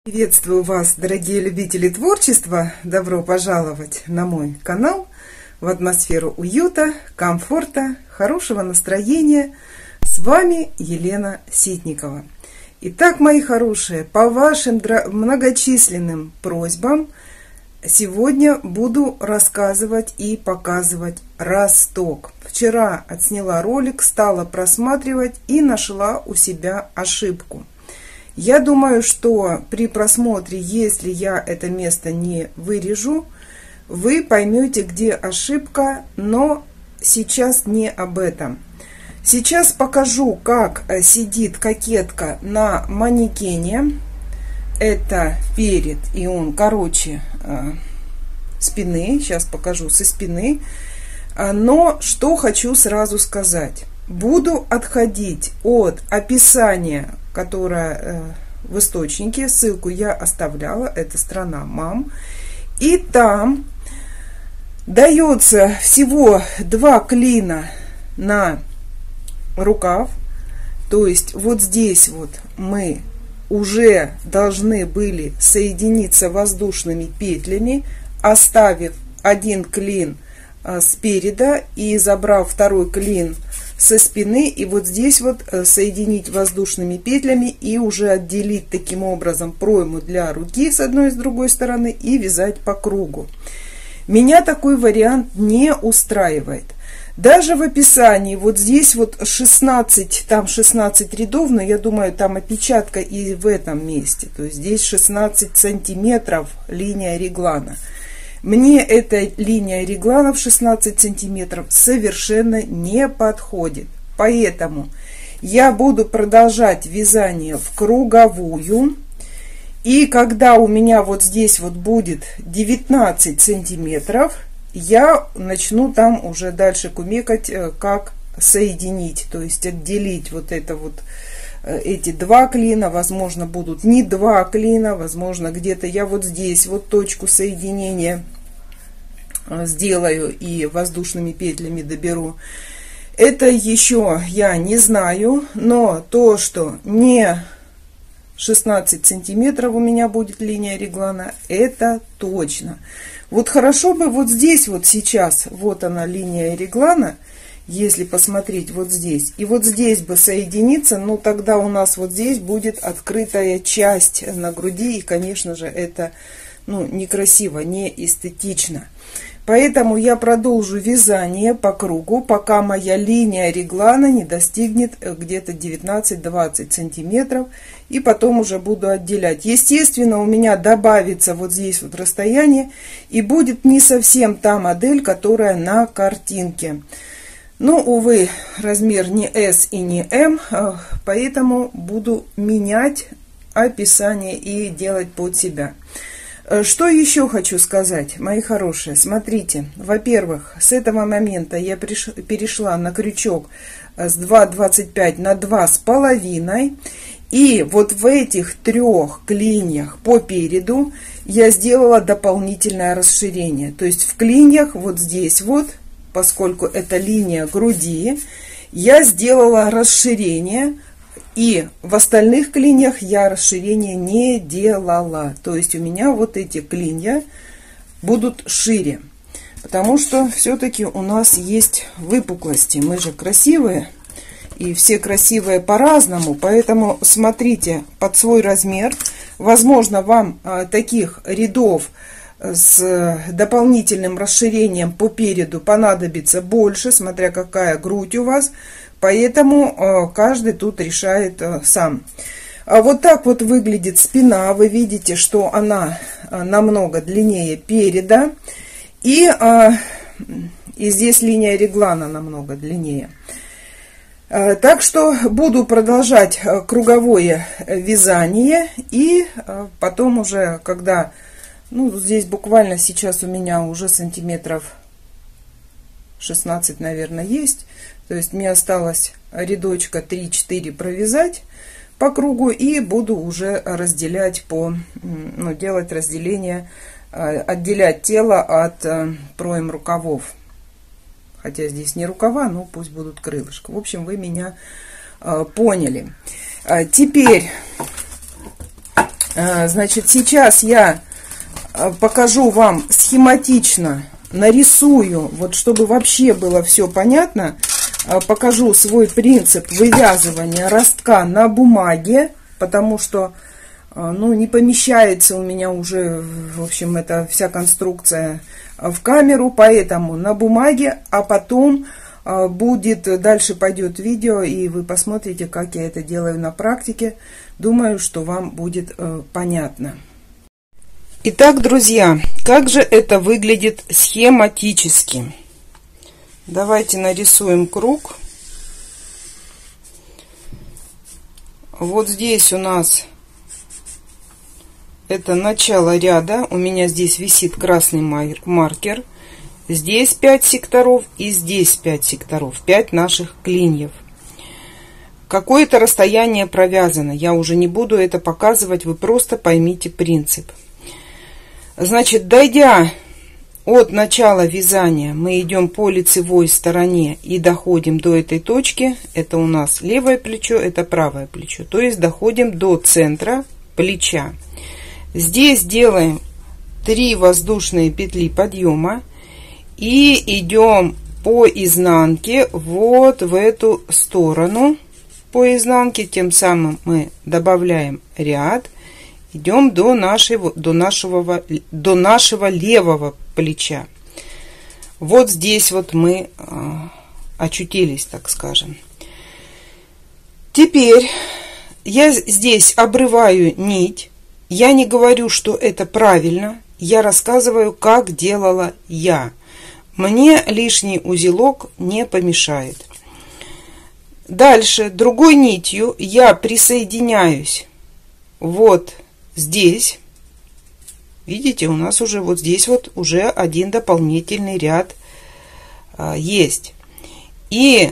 Приветствую вас, дорогие любители творчества! Добро пожаловать на мой канал в атмосферу уюта, комфорта, хорошего настроения. С вами Елена Ситникова. Итак, мои хорошие, по вашим многочисленным просьбам сегодня буду рассказывать и показывать росток. Вчера отсняла ролик, стала просматривать и нашла у себя ошибку. Я думаю, что при просмотре, если я это место не вырежу, вы поймете, где ошибка, но сейчас не об этом. Сейчас покажу, как сидит кокетка на манекене. Это перед, и он короче спины. Сейчас покажу со спины. Но что хочу сразу сказать. Буду отходить от описания, которое в источнике, ссылку я оставляла, это страна мам. И там дается всего 2 клина на рукав. То есть вот здесь вот мы уже должны были соединиться воздушными петлями, оставив 1 клин спереда и забрав 2 клин со спины, и вот здесь вот соединить воздушными петлями и уже отделить таким образом пройму для руки с одной и с другой стороны и вязать по кругу. Меня такой вариант не устраивает. Даже в описании вот здесь вот 16, там 16 рядов, но я думаю, там опечатка и в этом месте. То есть здесь 16 сантиметров линия реглана. Мне эта линия реглана в 16 сантиметров совершенно не подходит. Поэтому я буду продолжать вязание в круговую. И когда у меня вот здесь вот будет 19 сантиметров, я начну там уже дальше кумекать, как соединить. То есть отделить вот это вот, эти 2 клина, возможно, будут не 2 клина, возможно, где-то я вот здесь вот точку соединения сделаю и воздушными петлями доберу. Это еще я не знаю, но то, что не 16 сантиметров у меня будет линия реглана, это точно. Вот хорошо бы вот здесь вот сейчас, вот она линия реглана, если посмотреть вот здесь, и вот здесь бы соединиться, ну тогда у нас вот здесь будет открытая часть на груди, и, конечно же, это некрасиво, не эстетично. Поэтому я продолжу вязание по кругу, пока моя линия реглана не достигнет где-то 19-20 сантиметров, и потом уже буду отделять. Естественно, у меня добавится вот здесь вот расстояние, и будет не совсем та модель, которая на картинке. Но, увы, размер не S и не M, поэтому буду менять описание и делать под себя. Что еще хочу сказать, мои хорошие? Смотрите, во-первых, с этого момента я перешла на крючок с 2,25 на 2,5. И вот в этих 3 клиньях по переду я сделала дополнительное расширение. То есть в клиньях вот здесь вот, поскольку это линия груди, я сделала расширение. И в остальных клиньях я расширения не делала. То есть у меня вот эти клинья будут шире. Потому что все-таки у нас есть выпуклости. Мы же красивые. И все красивые по-разному. Поэтому смотрите под свой размер. Возможно, вам таких рядов с дополнительным расширением по переду понадобится больше, смотря какая грудь у вас. Поэтому каждый тут решает сам. Вот так вот выглядит спина. Вы видите, что она намного длиннее переда. И здесь линия реглана намного длиннее. Так что буду продолжать круговое вязание. И потом уже, когда... здесь буквально сейчас у меня уже сантиметров 16, наверное, есть. То есть мне осталось рядочка 3-4 провязать по кругу, и буду уже разделять делать разделение, отделять тело от пройм рукавов. Хотя здесь не рукава, но пусть будут крылышки. В общем, вы меня поняли. Теперь Значит, сейчас я покажу вам схематично, нарисую, вот чтобы вообще было все понятно, покажу свой принцип вывязывания ростка на бумаге, потому что, ну, не помещается у меня уже, в общем, эта вся конструкция в камеру, поэтому на бумаге, а потом будет, дальше пойдет видео, и вы посмотрите, как я это делаю на практике. Думаю, что вам будет понятно. Итак, друзья, как же это выглядит схематически? Давайте нарисуем круг. Вот здесь у нас это начало ряда. У меня здесь висит красный маркер. Здесь 5 секторов и здесь 5 секторов. 5 наших клиньев. Какое-то расстояние провязано. Я уже не буду это показывать. Вы просто поймите принцип. Значит, дойдя от начала вязания, мы идем по лицевой стороне и доходим до этой точки. Это у нас левое плечо, это правое плечо. То есть доходим до центра плеча. Здесь делаем 3 воздушные петли подъема. И идем по изнанке вот в эту сторону. По изнанке, тем самым мы добавляем ряд. Идем до нашего левого плеча. Вот здесь вот мы очутились, так скажем. Теперь я здесь обрываю нить. Я не говорю, что это правильно. Я рассказываю, как делала я. Мне лишний узелок не помешает. Дальше другой нитью я присоединяюсь вот здесь. Видите, у нас уже вот здесь вот уже один дополнительный ряд есть. И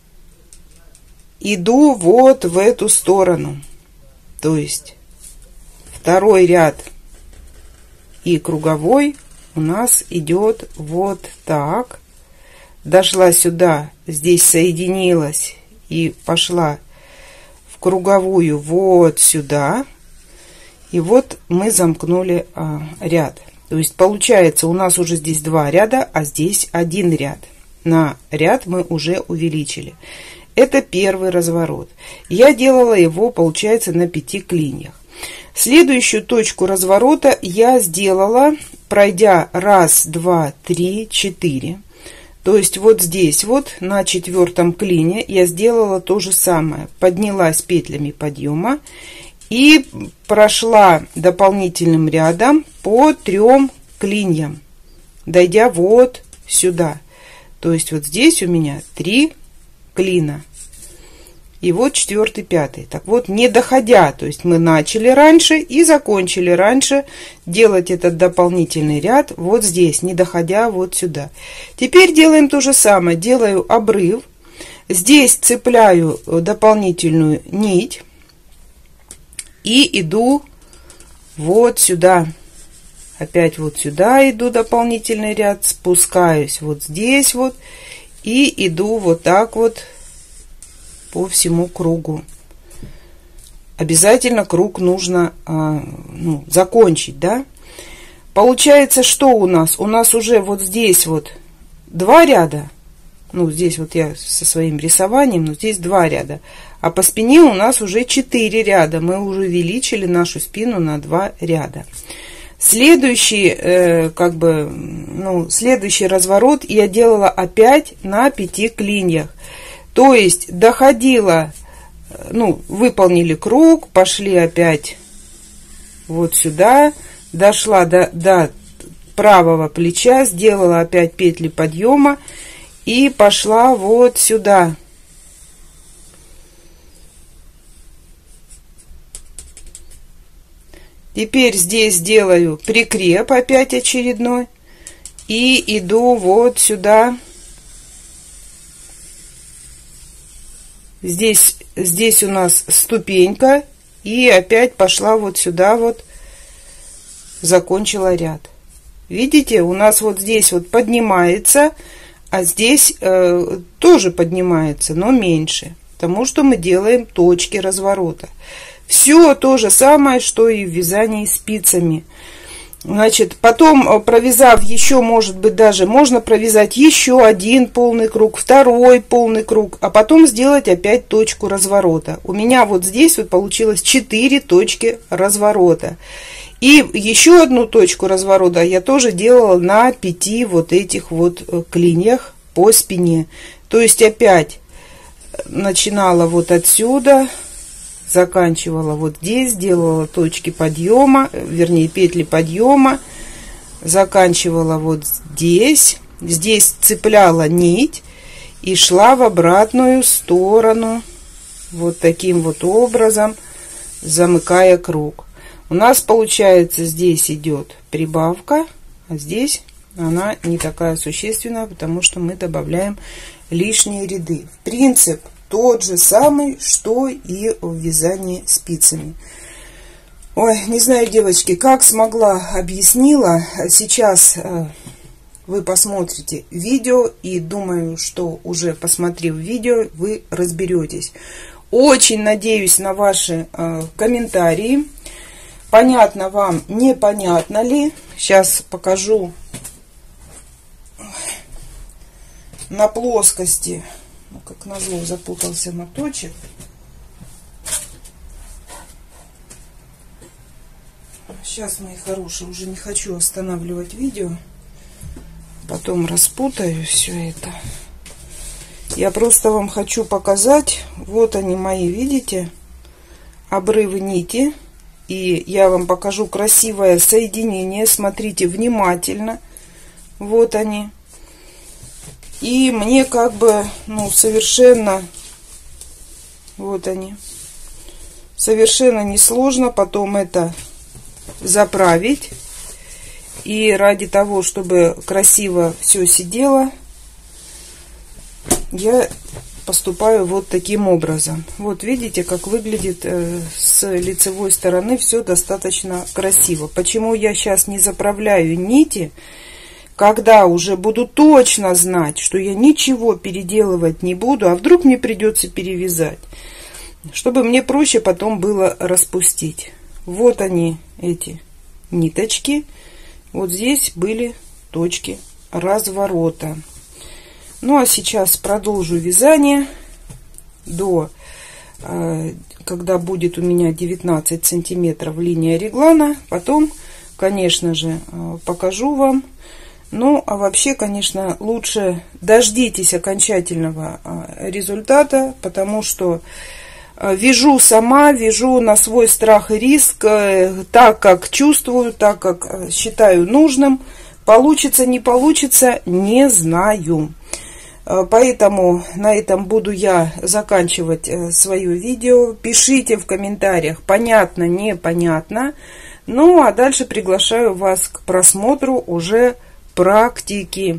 иду вот в эту сторону. То есть второй ряд и круговой у нас идет вот так. Дошла сюда, здесь соединилась и пошла в круговую вот сюда. И вот мы замкнули ряд. То есть получается у нас уже здесь 2 ряда, а здесь 1 ряд. На ряд мы уже увеличили. Это первый разворот. Я делала его, получается, на 5 клиньях. Следующую точку разворота я сделала, пройдя 1, 2, 3, 4. То есть вот здесь вот на 4 клине я сделала то же самое. Поднялась петлями подъема и прошла дополнительным рядом по 3 клиньям, дойдя вот сюда. То есть вот здесь у меня 3 клина. И вот 4, 5. Так вот, не доходя, то есть мы начали раньше и закончили раньше делать этот дополнительный ряд вот здесь, не доходя вот сюда. Теперь делаем то же самое. Делаю обрыв. Здесь цепляю дополнительную нить и иду вот сюда. Опять вот сюда иду дополнительный ряд, спускаюсь вот здесь вот и иду вот так вот по всему кругу. Обязательно круг нужно закончить, да? Получается, что у нас? У нас уже вот здесь вот 2 ряда. Ну, здесь вот я со своим рисованием, но здесь 2 ряда. А по спине у нас уже 4 ряда. Мы уже увеличили нашу спину на 2 ряда. Следующий, следующий разворот я делала опять на 5 клиньях. То есть доходила, выполнили круг, пошли опять вот сюда, дошла до правого плеча, сделала опять петли подъема и пошла вот сюда. Теперь здесь делаю прикреп опять очередной и иду вот сюда. Здесь у нас ступенька, и опять пошла вот сюда вот, закончила ряд. Видите, у нас вот здесь вот поднимается, а здесь тоже поднимается, но меньше, потому что мы делаем точки разворота. Все то же самое, что и в вязании спицами. Значит, потом, провязав еще, может быть, даже можно провязать еще один полный круг, второй полный круг, а потом сделать опять точку разворота. У меня вот здесь вот получилось 4 точки разворота. И еще одну точку разворота я тоже делала на 5 вот этих вот клиньях по спине. То есть опять начинала вот отсюда, заканчивала вот здесь, делала точки подъема, вернее петли подъема, заканчивала вот здесь, здесь цепляла нить и шла в обратную сторону вот таким вот образом, замыкая круг. У нас получается здесь идет прибавка, а здесь она не такая существенная, потому что мы добавляем лишние ряды. Принцип тот же самый, что и в вязании спицами. Ой, не знаю, девочки, как смогла, объяснила. Сейчас вы посмотрите видео, и думаю, что уже посмотрев видео, вы разберетесь. Очень надеюсь на ваши комментарии. Понятно вам, непонятно ли. Сейчас покажу на плоскости. Как назло, запутался моточек. Сейчас, мои хорошие, уже не хочу останавливать видео. Потом распутаю все это. Я просто вам хочу показать. Вот они мои, видите? Обрывы нити. И я вам покажу красивое соединение. Смотрите внимательно. Вот они. И мне как бы, ну, совершенно, вот они, совершенно несложно потом это заправить. И ради того, чтобы красиво все сидело, я поступаю вот таким образом. Вот видите, как выглядит с лицевой стороны все достаточно красиво. Почему я сейчас не заправляю нити? Когда уже буду точно знать, что я ничего переделывать не буду, а вдруг мне придется перевязать, чтобы мне проще потом было распустить. Вот они, эти ниточки. Вот здесь были точки разворота. Ну а сейчас продолжу вязание до, когда будет у меня 19 сантиметров линия реглана. Потом, конечно же, покажу вам. Ну, а вообще, конечно, лучше дождитесь окончательного результата, потому что вяжу сама, вяжу на свой страх и риск, так, как чувствую, так, как считаю нужным. Получится, не получится, не знаю. Поэтому на этом буду я заканчивать свое видео. Пишите в комментариях, понятно, непонятно. Ну, а дальше приглашаю вас к просмотру уже практики.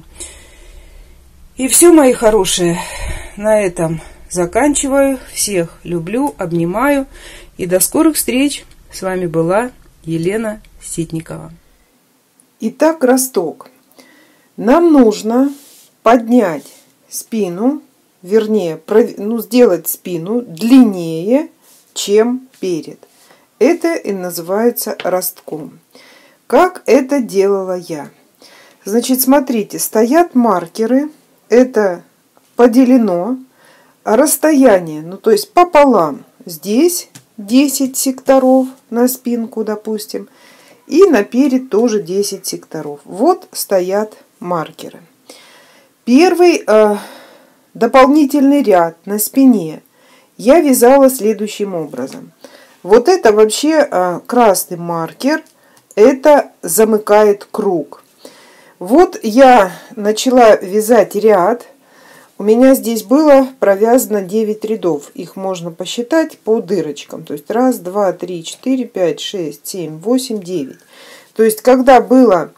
И все, мои хорошие, на этом заканчиваю. Всех люблю, обнимаю. И до скорых встреч. С вами была Елена Ситникова. Итак, росток. Нам нужно поднять спину, вернее, сделать спину длиннее, чем перед. Это и называется ростком. Как это делала я? Значит, смотрите, стоят маркеры, это поделено, расстояние, ну то есть пополам. Здесь 10 секторов на спинку, допустим, и наперед тоже 10 секторов. Вот стоят маркеры. Первый дополнительный ряд на спине я вязала следующим образом. Вот это вообще красный маркер, это замыкает круг. Вот я начала вязать ряд. У меня здесь было провязано 9 рядов. Их можно посчитать по дырочкам. То есть 1, 2, 3, 4, 5, 6, 7, 8, 9. То есть когда было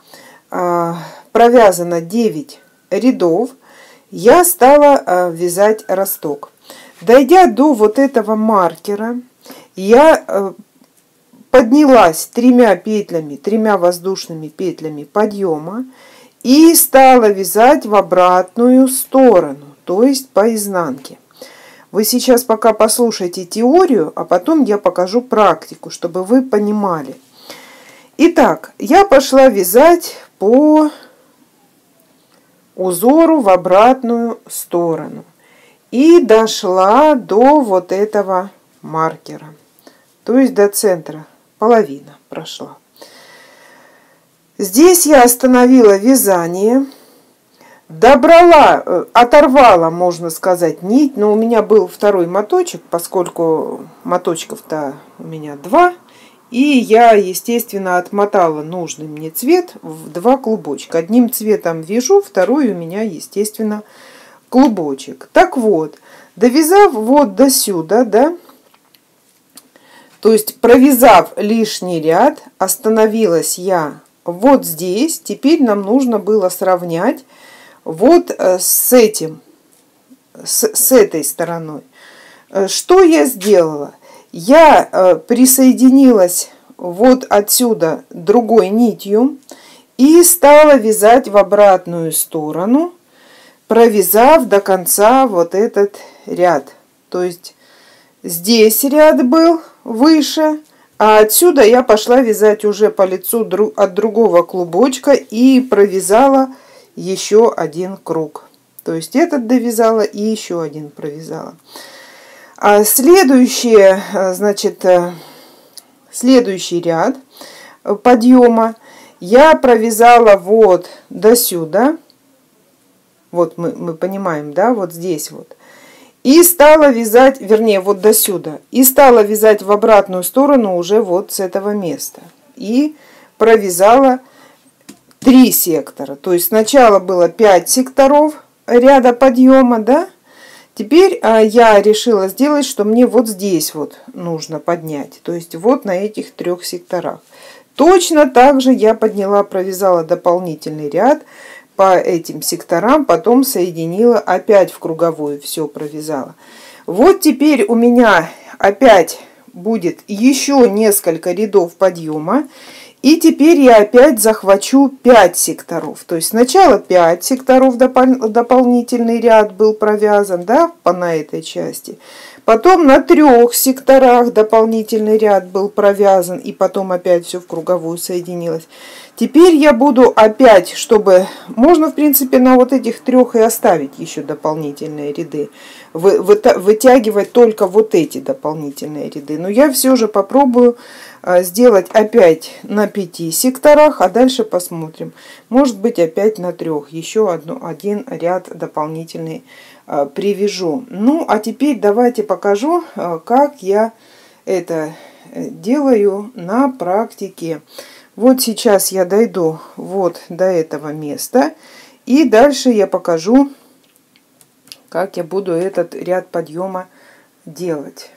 провязано 9 рядов, я стала вязать росток. Дойдя до вот этого маркера, я поднялась 3 петлями, 3 воздушными петлями подъема и стала вязать в обратную сторону, то есть по изнанке. Вы сейчас пока послушайте теорию, а потом я покажу практику, чтобы вы понимали. Итак, я пошла вязать по узору в обратную сторону. И дошла до вот этого маркера. То есть до центра. Половина прошла. Здесь я остановила вязание. Добрала, оторвала, можно сказать, нить. Но у меня был второй моточек, поскольку моточков-то у меня 2. И я, естественно, отмотала нужный мне цвет в 2 клубочка. Одним цветом вяжу, второй у меня, естественно, клубочек. Так вот, довязав вот до сюда, да, то есть провязав лишний ряд, остановилась я вот здесь. Теперь нам нужно было сравнять вот с этим, с этой стороной. Что я сделала? Я присоединилась вот отсюда другой нитью и стала вязать в обратную сторону, провязав до конца вот этот ряд. То есть здесь ряд был выше, а отсюда я пошла вязать уже по лицу от другого клубочка и провязала еще один круг. То есть этот довязала и еще один провязала. А следующий ряд подъема я провязала вот до сюда. Вот мы понимаем, да, вот здесь вот. И стала вязать, вернее, вот до сюда. И стала вязать в обратную сторону уже вот с этого места. И провязала 3 сектора. То есть сначала было 5 секторов ряда подъема, да. Теперь я решила сделать, что мне вот здесь вот нужно поднять. То есть вот на этих 3 секторах. Точно так же я подняла, провязала дополнительный ряд по этим секторам, потом соединила, опять в круговую все провязала. Вот теперь у меня опять будет еще несколько рядов подъема. И теперь я опять захвачу 5 секторов. То есть сначала 5 секторов дополнительный ряд был провязан, да, на этой части. Потом на 3 секторах дополнительный ряд был провязан. И потом опять все в круговую соединилось. Теперь я буду опять, чтобы... Можно, в принципе, на вот этих 3 и оставить еще дополнительные ряды. Вытягивать только вот эти дополнительные ряды. Но я все же попробую сделать опять на 5 секторах, а дальше посмотрим. Может быть, опять на 3. Еще один ряд дополнительный привяжу. Ну, а теперь давайте покажу, как я это делаю на практике. Вот сейчас я дойду вот до этого места. И дальше я покажу, как я буду этот ряд подъема делать.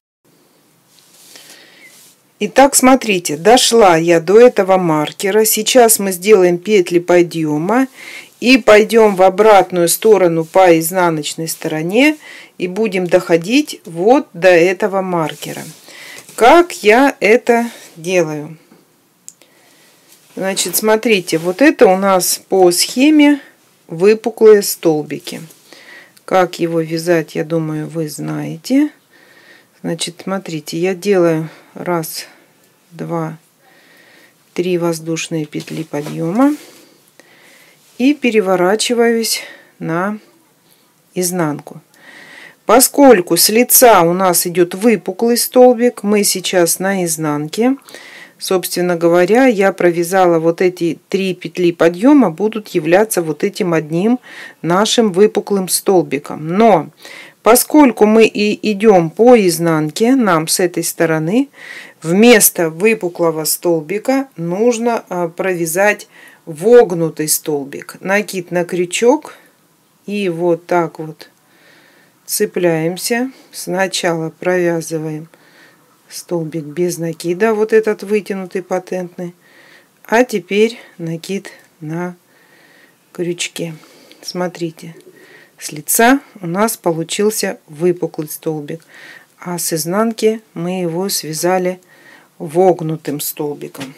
Итак, смотрите, дошла я до этого маркера. Сейчас мы сделаем петли подъема и пойдем в обратную сторону по изнаночной стороне и будем доходить вот до этого маркера. Как я это делаю? Значит, смотрите, вот это у нас по схеме выпуклые столбики. Как его вязать, я думаю, вы знаете. Значит, смотрите, я делаю 1, 2, 3 воздушные петли подъема и переворачиваюсь на изнанку. Поскольку с лица у нас идет выпуклый столбик, мы сейчас на изнанке. Собственно говоря, я провязала вот эти 3 петли подъема, будут являться вот этим одним нашим выпуклым столбиком. Но поскольку мы и идем по изнанке, нам с этой стороны вместо выпуклого столбика нужно провязать вогнутый столбик. Накид на крючок и вот так вот цепляемся. Сначала провязываем столбик без накида, вот этот вытянутый патентный, а теперь накид на крючке. Смотрите, с лица у нас получился выпуклый столбик, а с изнанки мы его связали вогнутым столбиком.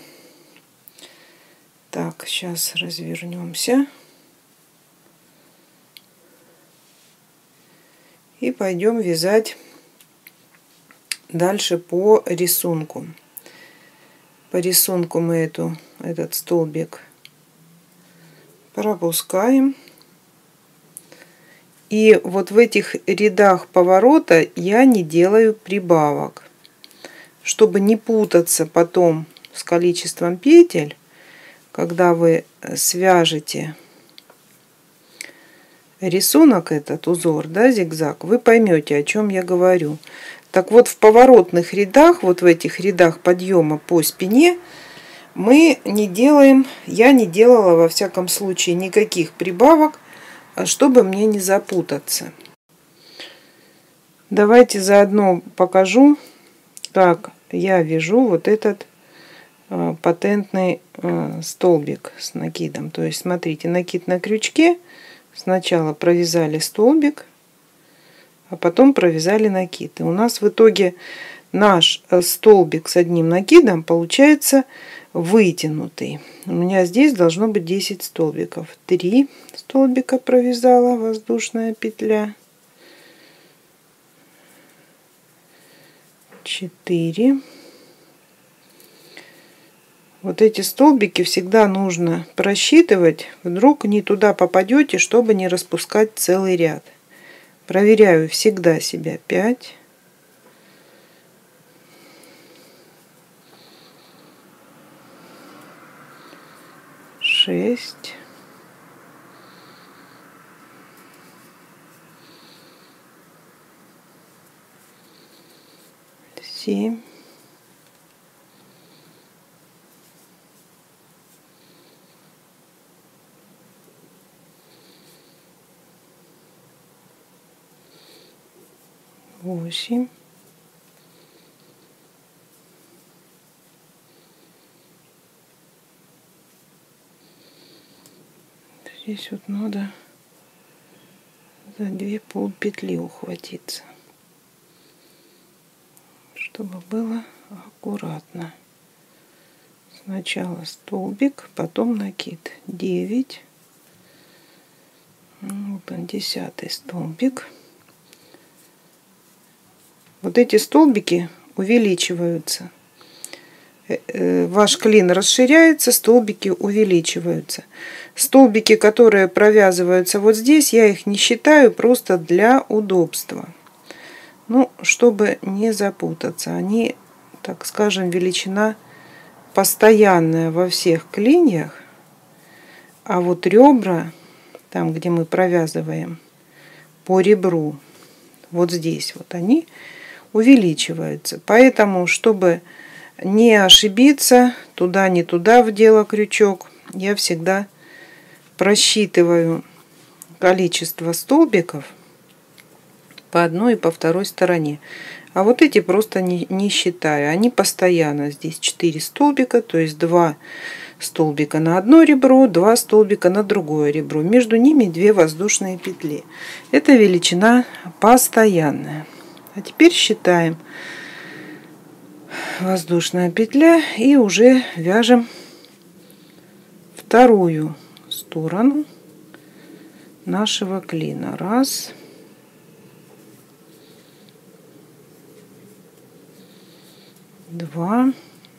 Так, сейчас развернемся И пойдем вязать дальше по рисунку. По рисунку мы этот столбик пропускаем. И вот в этих рядах поворота я не делаю прибавок, чтобы не путаться потом с количеством петель, когда вы свяжете рисунок, этот узор, да, зигзаг, вы поймете, о чем я говорю. Так вот, в поворотных рядах, вот в этих рядах подъема по спине, мы не делаем, я не делала во всяком случае никаких прибавок, чтобы мне не запутаться. Давайте заодно покажу, как я вяжу вот этот патентный столбик с накидом. То есть, смотрите, накид на крючке. Сначала провязали столбик, а потом провязали накид. И у нас в итоге наш столбик с одним накидом получается вытянутый. У меня здесь должно быть 10 столбиков. 3 столбика провязала, воздушная петля. 4. Вот эти столбики всегда нужно просчитывать, вдруг не туда попадете, чтобы не распускать целый ряд. Проверяю всегда себя. 5. 6. 7. 8. 'Здесь вот надо за 2 полпетли ухватиться, чтобы было аккуратно. Сначала столбик, потом накид. 9. Вот он, 10-й столбик. Вот эти столбики увеличиваются. Ваш клин расширяется, столбики увеличиваются. Столбики, которые провязываются вот здесь, я их не считаю просто для удобства. Ну, чтобы не запутаться. Они, так скажем, величина постоянная во всех клиньях. А вот ребра, там, где мы провязываем по ребру, вот здесь вот они увеличиваются. Поэтому, чтобы не ошибиться, туда не туда вдела крючок, я всегда просчитываю количество столбиков по одной и по второй стороне. А вот эти просто не считаю. Они постоянно. Здесь 4 столбика, то есть 2 столбика на одно ребро, 2 столбика на другое ребро. Между ними 2 воздушные петли. Это величина постоянная. А теперь считаем. Воздушная петля и уже вяжем вторую сторону нашего клина. 1, 2,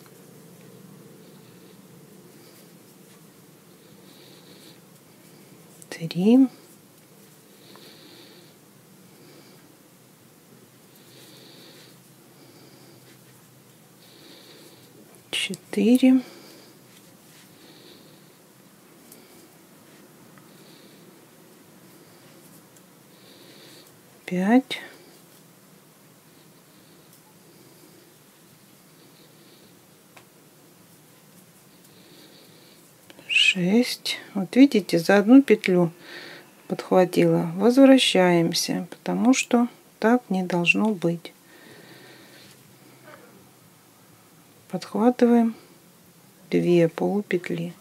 3, 4, 5, 6. Вот видите, за одну петлю подхватила. Возвращаемся, потому что так не должно быть. Подхватываем 2 полупетли.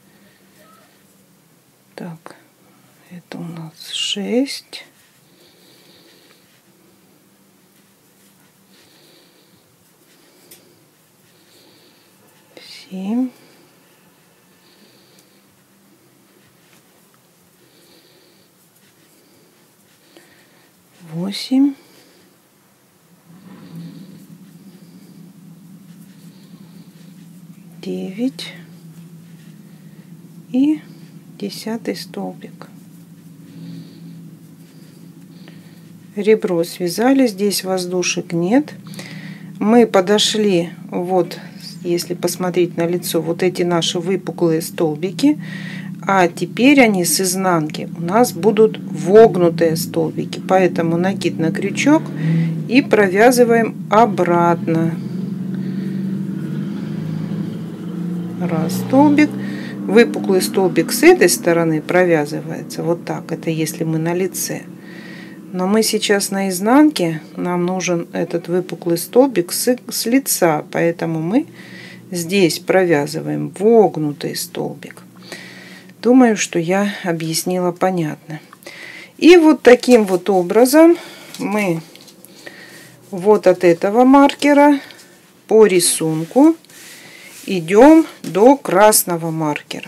Так, это у нас 6. 7. 8. 8, 9 и 10 столбик. Ребро связали, здесь воздушек нет. Мы подошли, вот, если посмотреть на лицо, вот эти наши выпуклые столбики, а теперь они с изнанки у нас будут вогнутые столбики, поэтому накид на крючок и провязываем обратно. Раз столбик, выпуклый столбик с этой стороны провязывается вот так, это если мы на лице. Но мы сейчас на изнанке, нам нужен этот выпуклый столбик с лица, поэтому мы здесь провязываем вогнутый столбик. Думаю, что я объяснила понятно. И вот таким вот образом мы вот от этого маркера по рисунку идем до красного маркера.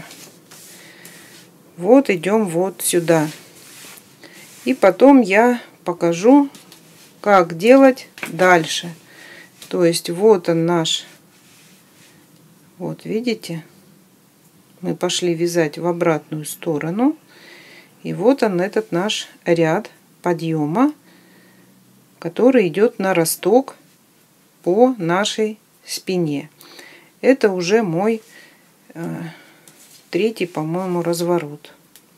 Вот идем вот сюда. И потом я покажу, как делать дальше. То есть вот он наш, вот видите, мы пошли вязать в обратную сторону. И вот он, этот наш ряд подъема, который идет на росток по нашей спине. Это уже мой третий, по-моему, разворот.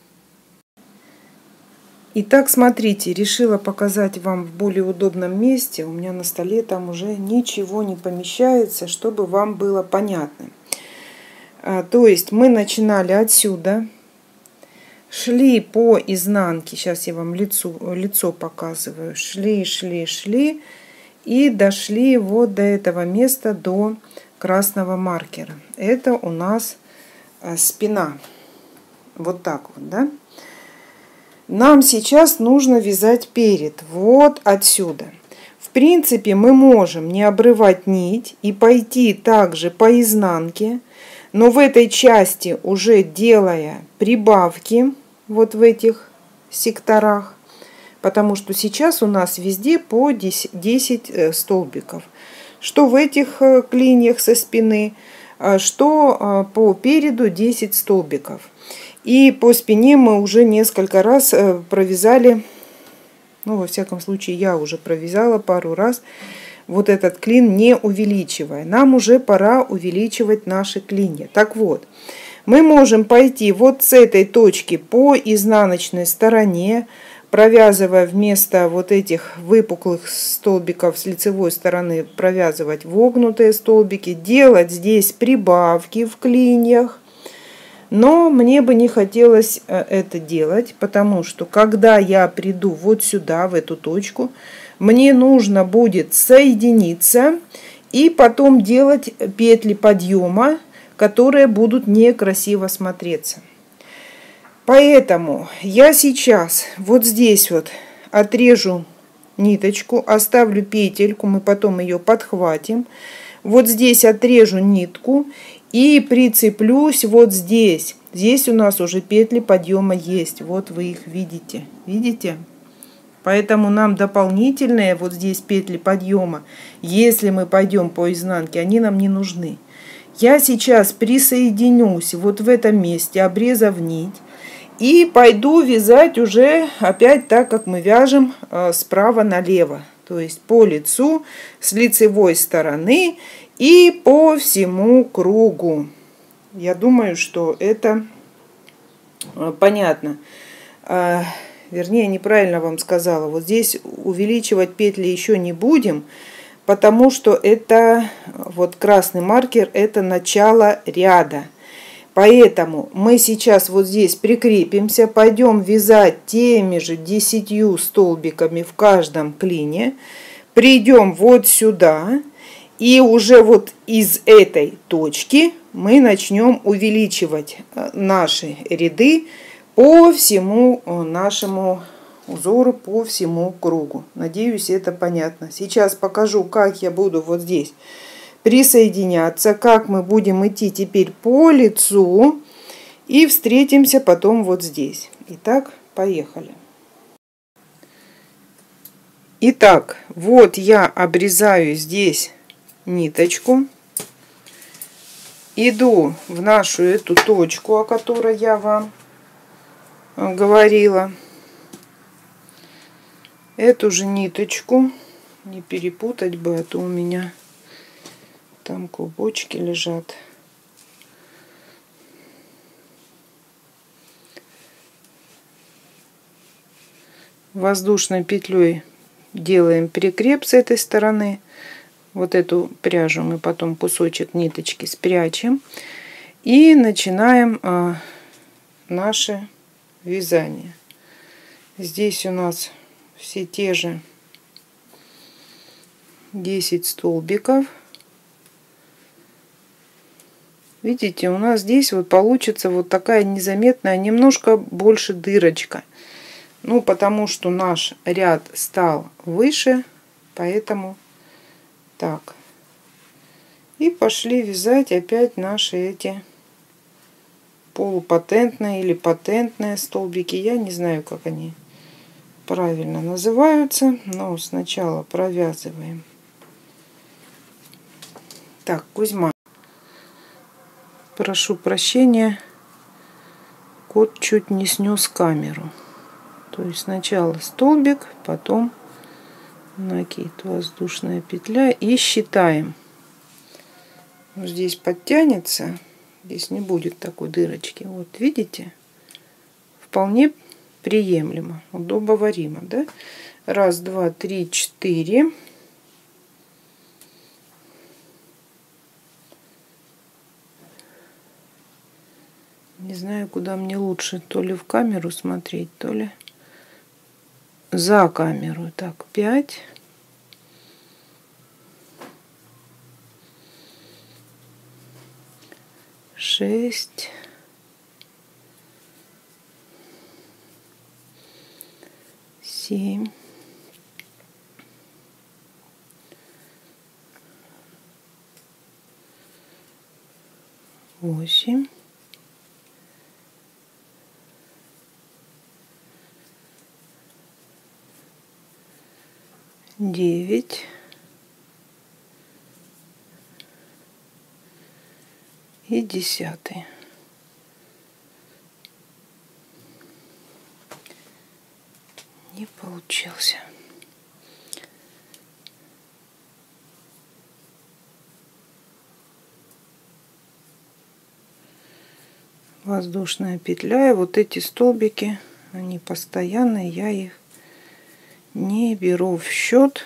Итак, смотрите, решила показать вам в более удобном месте. У меня на столе там уже ничего не помещается, чтобы вам было понятно. То есть мы начинали отсюда, шли по изнанке. Сейчас я вам лицо показываю. Шли, шли, шли и дошли вот до этого места, до красного маркера. Это у нас спина. Вот так вот, да? Нам сейчас нужно вязать перед, вот отсюда. В принципе, мы можем не обрывать нить и пойти также по изнанке, но в этой части уже делая прибавки вот в этих секторах, потому что сейчас у нас везде по 10 столбиков. Что в этих клиньях со спины, что по переду 10 столбиков. И по спине мы уже несколько раз провязали, ну, во всяком случае, я уже провязала пару раз вот этот клин, не увеличивая. Нам уже пора увеличивать наши клинья. Так вот, мы можем пойти вот с этой точки по изнаночной стороне, провязывая вместо вот этих выпуклых столбиков с лицевой стороны, провязывать вогнутые столбики, делать здесь прибавки в клиньях. Но мне бы не хотелось это делать, потому что когда я приду вот сюда, в эту точку, мне нужно будет соединиться и потом делать петли подъема, которые будут некрасиво смотреться. Поэтому я сейчас вот здесь вот отрежу ниточку, оставлю петельку, мы потом ее подхватим. Вот здесь отрежу нитку и прицеплюсь вот здесь. Здесь у нас уже петли подъема есть. Вот вы их видите. Видите? Поэтому нам дополнительные вот здесь петли подъема, если мы пойдем по изнанке, они нам не нужны. Я сейчас присоединюсь вот в этом месте, обрезав нить, и пойду вязать уже опять так, как мы вяжем справа налево. То есть по лицу, с лицевой стороны и по всему кругу. Я думаю, что это понятно. Вернее, неправильно вам сказала. Вот здесь увеличивать петли еще не будем, потому что это вот красный маркер, это начало ряда. Поэтому мы сейчас вот здесь прикрепимся, пойдем вязать теми же 10 столбиками в каждом клине. Придем вот сюда. И уже вот из этой точки мы начнем увеличивать наши ряды по всему нашему узору, по всему кругу. Надеюсь, это понятно. Сейчас покажу, как я буду вот здесь присоединяться, как мы будем идти теперь по лицу. И встретимся потом вот здесь. Итак, поехали. Итак, вот я обрезаю здесь ниточку. Иду в нашу эту точку, о которой я вам говорила. Эту же ниточку, не перепутать бы, а то у меня там клубочки лежат. Воздушной петлей делаем перекреп с этой стороны. Вот эту пряжу мы потом кусочек ниточки спрячем. И начинаем наше вязание. Здесь у нас все те же 10 столбиков. Видите, у нас здесь вот получится вот такая незаметная, немножко больше дырочка. Ну, потому что наш ряд стал выше, поэтому так. И пошли вязать опять наши эти полупатентные или патентные столбики. Я не знаю, как они правильно называются, но сначала провязываем. Так, Кузьма, прошу прощения, кот чуть не снес камеру. То есть сначала столбик, потом накид, воздушная петля и считаем. Здесь подтянется, здесь не будет такой дырочки. Вот видите, вполне приемлемо, удобоваримо, да? 1, 2, 3, 4. Не знаю, куда мне лучше, то ли в камеру смотреть, то ли за камеру. Так, 5. 6. 7. 8. 9. И 10. Не получился. Воздушная петля, и вот эти столбики, они постоянные, я их не беру в счет,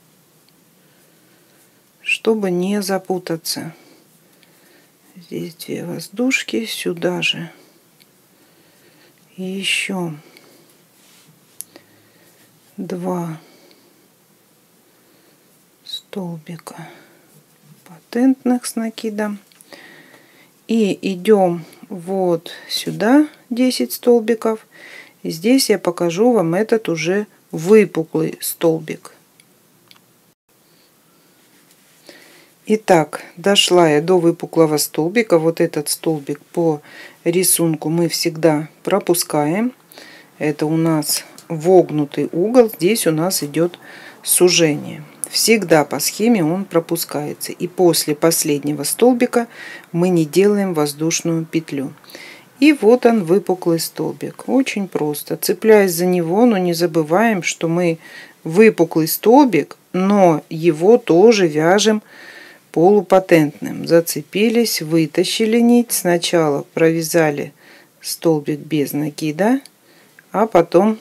чтобы не запутаться. Здесь 2 воздушки, сюда же и еще 2 столбика патентных с накидом. И идем вот сюда 10 столбиков. И здесь я покажу вам этот уже выпуклый столбик. Итак, дошла я до выпуклого столбика. Вот этот столбик по рисунку мы всегда пропускаем. Это у нас вогнутый угол. Здесь у нас идет сужение. Всегда по схеме он пропускается. И после последнего столбика мы не делаем воздушную петлю. И вот он, выпуклый столбик. Очень просто. Цепляясь за него, но не забываем, что мы выпуклый столбик, но его тоже вяжем полупатентным. Зацепились, вытащили нить. Сначала провязали столбик без накида, а потом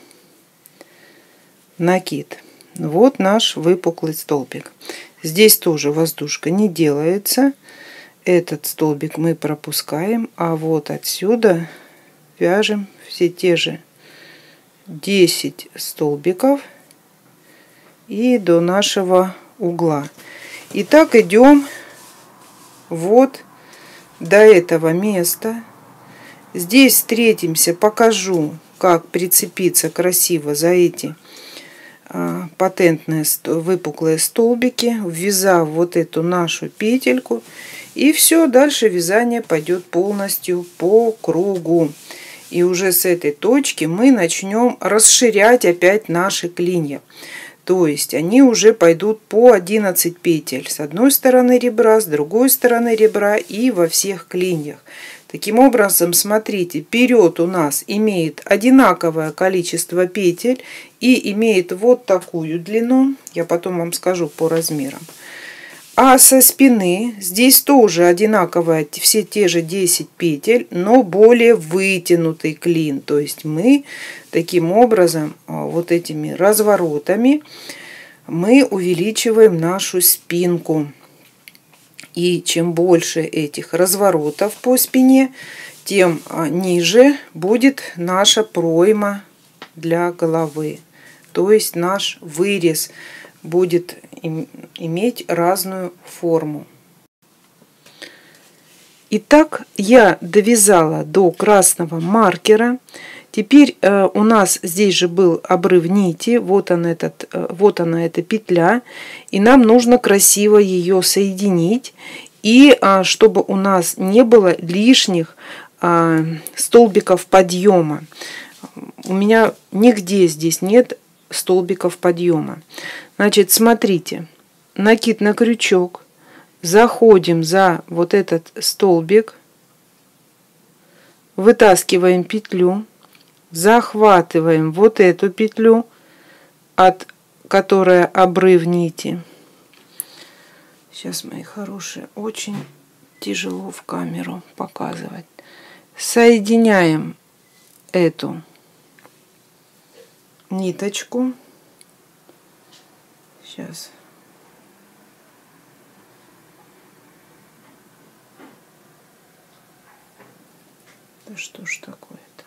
накид. Вот наш выпуклый столбик. Здесь тоже воздушка не делается. Этот столбик мы пропускаем, а вот отсюда вяжем все те же 10 столбиков и до нашего угла. И так идем вот до этого места. Здесь встретимся, покажу, как прицепиться красиво за эти патентные выпуклые столбики, ввязав вот эту нашу петельку. И все, дальше вязание пойдет полностью по кругу. И уже с этой точки мы начнем расширять опять наши клинья. То есть они уже пойдут по 11 петель с одной стороны ребра, с другой стороны ребра и во всех клиньях. Таким образом, смотрите, вперед у нас имеет одинаковое количество петель и имеет вот такую длину. Я потом вам скажу по размерам. А со спины здесь тоже одинаковые, все те же 10 петель, но более вытянутый клин. То есть мы таким образом, вот этими разворотами, мы увеличиваем нашу спинку. И чем больше этих разворотов по спине, тем ниже будет наша пройма для головы. То есть наш вырез будет иметь разную форму. Итак, я довязала до красного маркера. Теперь у нас здесь же был обрыв нити, вот она эта петля, и нам нужно красиво ее соединить, и чтобы у нас не было лишних столбиков подъема. У меня нигде здесь нет столбиков подъема. Значит, смотрите, накид на крючок, заходим за вот этот столбик, вытаскиваем петлю, захватываем вот эту петлю, которая обрыв нити. Сейчас, мои хорошие, очень тяжело в камеру показывать. Соединяем эту ниточку. Сейчас. Да что ж такое-то?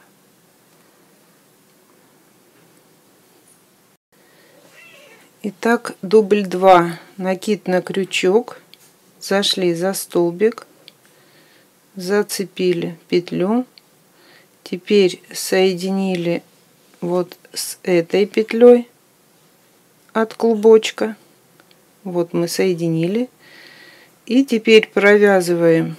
Итак, дубль 2. Накид на крючок. Зашли за столбик. Зацепили петлю. Теперь соединили вот с этой петлей от клубочка. Вот мы соединили. И теперь провязываем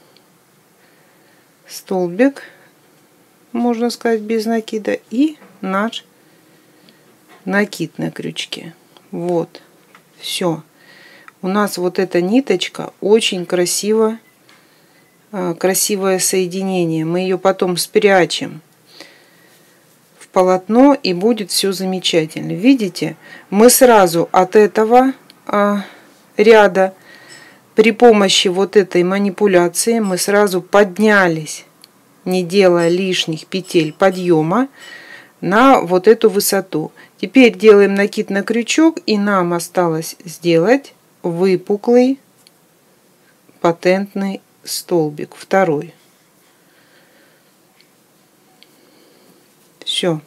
столбик, можно сказать, без накида, и наш накид на крючке. Вот, все. У нас вот эта ниточка очень красивое соединение. Мы ее потом спрячем в полотно, и будет все замечательно. Видите, мы сразу от этого ряда при помощи вот этой манипуляции мы сразу поднялись, не делая лишних петель подъема, на вот эту высоту. Теперь делаем накид на крючок, и нам осталось сделать выпуклый патентный столбик, второй. Все.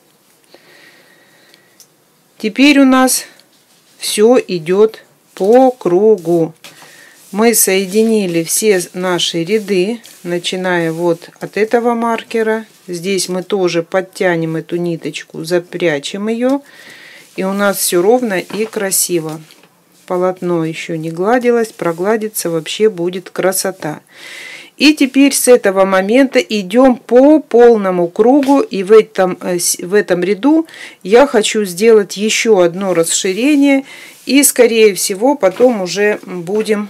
Теперь у нас все идет по кругу. Мы соединили все наши ряды, начиная вот от этого маркера. Здесь мы тоже подтянем эту ниточку, запрячем ее, и у нас все ровно и красиво. Полотно еще не гладилось, прогладится, вообще будет красота. И теперь с этого момента идем по полному кругу, и в этом ряду я хочу сделать еще одно расширение, и скорее всего потом уже будем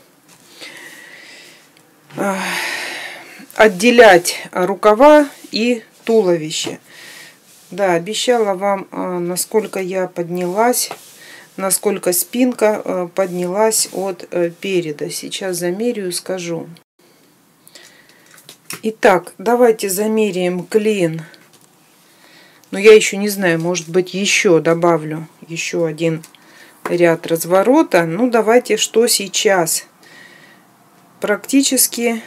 отделять рукава и туловище. Да, обещала вам, насколько я поднялась, насколько спинка поднялась от переда. Сейчас замерю и скажу. Итак, давайте замеряем клин. Но я еще не знаю, может быть, еще добавлю еще один ряд разворота. Ну, давайте, что сейчас? Практически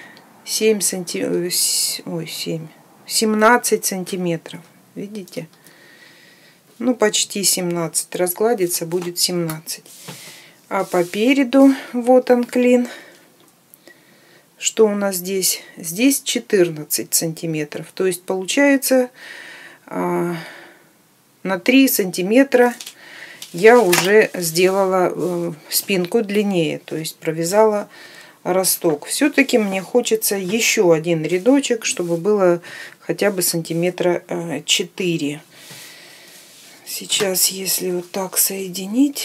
17 сантиметров. Видите? Ну, почти 17. Разгладится, будет 17. А по переду, вот он клин. Что у нас здесь? Здесь 14 сантиметров. То есть получается на 3 сантиметра я уже сделала спинку длиннее. То есть провязала росток. Все-таки мне хочется еще один рядочек, чтобы было хотя бы сантиметра 4. Сейчас, если вот так соединить,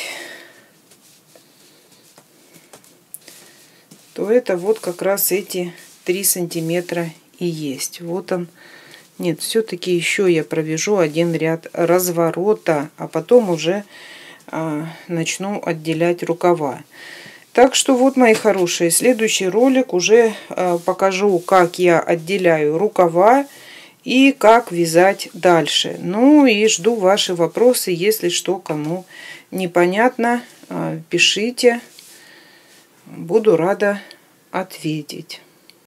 то это вот как раз эти 3 сантиметра и есть. Вот он. Нет, все-таки еще я провяжу один ряд разворота, а потом уже начну отделять рукава. Так что вот, мои хорошие, следующий ролик уже покажу, как я отделяю рукава и как вязать дальше. Ну и жду ваши вопросы, если что кому непонятно, пишите, буду рада ответить.